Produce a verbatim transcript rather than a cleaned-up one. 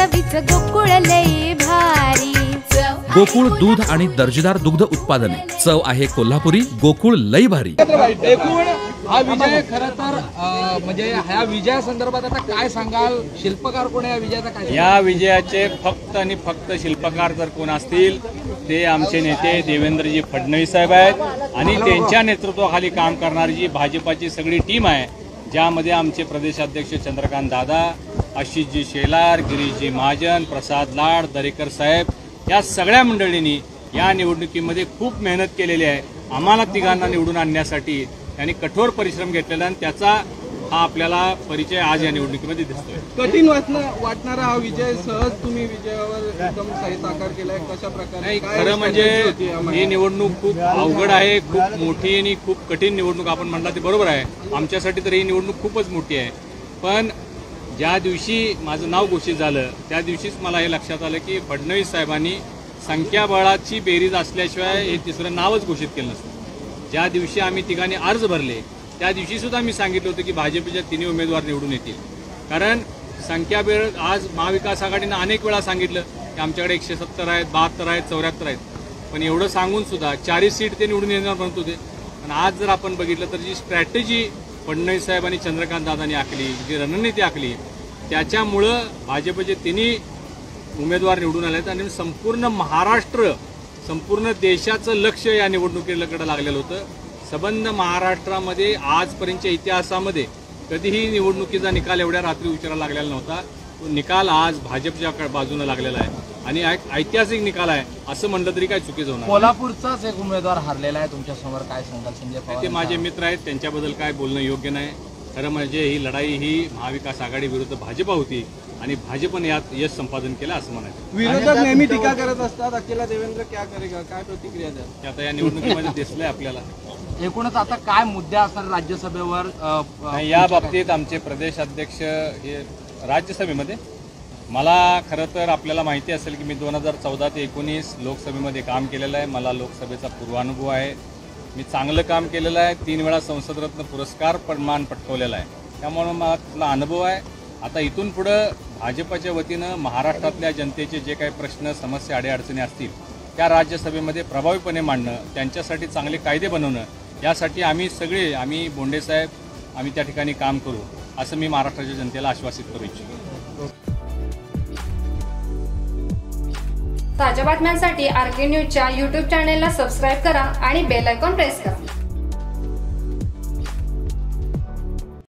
चवीच गोकुळ लई भारी। गोकुळ दूध आणि दर्जेदार दुग्ध उत्पादने, चव आहे कोल्हापुरी, गोकुळ लई भारी। एकूण हा विजय खरं तर म्हणजे ह्या विजया संदर्भात आता काय सांगाल? शिल्पकार कोण आहे या विजयाचा? काय या विजयाचे फक्त आणि फक्त शिल्पकार जर कोण असतील ते आमचे नेते देवेंद्रजी फडणवीस साहेब आहेत आणि त्यांच्या नेतृत्वाखाली काम करणारी जी भाजपाची सगळी टीम आहे, ज्यामध्ये आमचे प्रदेशाध्यक्ष चंद्रकांत दादा, आशिषजी शेलार, गिरीशजी महाजन, प्रसाद लाड, दरेकर साहेब, या सगळ्या मंडळींनी या निवडणुकीमध्ये खूप मेहनत केलेली आहे। आम्हाला तिघांना निवडून आणण्यासाठी त्यांनी कठोर परिश्रम घेतलेला आणि त्याचा हा आपल्याला परिचय आज या निवडणुकीमध्ये दिसतोय। कठीण वाटणारा हा विजय सहज तुम्ही विजयावर एकदम सही साकार केलाय, कशा प्रकारे? नाही, खरं म्हणजे ही निवडणूक खूप अवघड आहे, खूप मोठी आणि खूप कठीण निवडणूक आपण म्हणला ते बरोबर आहे। आमच्यासाठी तर ही निवडणूक खूपच मोठी आहे, पण ज्या दिवशी माझं नाव घोषित झालं त्या दिवशीच मला हे लक्षात आलं की फडणवीस साहेबांनी संख्याबळाची बेरीज असल्याशिवाय हे तिसरं नावच घोषित केलं नसतं। ज्या दिवशी आम्ही तिघांनी अर्ज भरले त्या दिवशी सुद्धा मी सांगितलं होतं की भाजपच्या तिन्ही उमेदवार निवडून येतील, कारण संख्याबळ आज महाविकास आघाडीनं अनेक वेळा सांगितलं की आमच्याकडे एकशे सत्तर आहेत, बहात्तर आहेत, चौऱ्याहत्तर आहेत, पण एवढं सांगून सुद्धा चाळीस सीट ते निवडून येणार म्हणत होते। पण आज जर आपण बघितलं तर जी स्ट्रॅटेजी फडणवीस साहेब आणि चंद्रकांत दादांनी आखली, जी रणनीती आखली, त्याच्यामुळं भाजपचे तिन्ही उमेदवार निवडून आले आणि संपूर्ण महाराष्ट्र, संपूर्ण देशाचं लक्ष या निवडणुकीकडे लागलेलं होतं। संबंध महाराष्ट्रामध्ये आजपर्यंतच्या इतिहासामध्ये कधीही निवडणुकीचा निकाल एवढ्या रात्री उशिरा लागलेला नव्हता। तो निकाल आज भाजपच्या बाजूने लागलेला आहे आणि ऐतिहासिक निकाल आहे असं म्हणलं तरी काय चुकीचं होणार। कोल्हापूरचाच एक उमेदवार हरलेला आहे तुमच्या समोर, काय सांगाल? संजय पवार ते माझे मित्र आहेत, त्यांच्याबद्दल काय बोलणं योग्य नाही। खरं म्हणजे ही लढाई ही महाविकास आघाडी विरुद्ध भाजपा होती आणि भाजपने यात यश संपादन केलं असं म्हणायचं। विरोधक नेहमी टीका करत असतात, अकेला देवेंद्र क्या करेगा, काय प्रतिक्रिया द्या? आता या निवडणुकीमध्ये दिसलंय आपल्याला। एकूणच आता काय मुद्दे असणार राज्यसभेवर? या बाबतीत आमचे प्रदेश अध्यक्ष हे राज्यसभेमध्ये, मला खरं तर आपल्याला माहिती असेल की मी दोन हजार चौदा ते एकोणीस लोकसभेमध्ये काम केलेलं आहे। मला लोकसभेचा पूर्वानुभव आहे, मी चांगलं काम केलेलं आहे, तीन वेळा संसदरत्न पुरस्कार मान पटकवलेला आहे, त्यामुळे मला त्यातला अनुभव आहे। आता इथून पुढं भाजपच्या वतीनं महाराष्ट्रातल्या जनतेचे जे काही प्रश्न, समस्या, अडीअडचणी असतील त्या राज्यसभेमध्ये प्रभावीपणे मांडणं, त्यांच्यासाठी चांगले कायदे बनवणं, यासाठी आम्ही सगळे, आम्ही बोंडेसाहेब, आम्ही त्या ठिकाणी काम करू असं मी महाराष्ट्राच्या जनतेला आश्वासित करू इच्छितो। ताज्या बातम्यांसाठी आर के न्यूजच्या यूट्यूब चॅनेलला सबस्क्राईब करा आणि बेल आयकॉन प्रेस करा।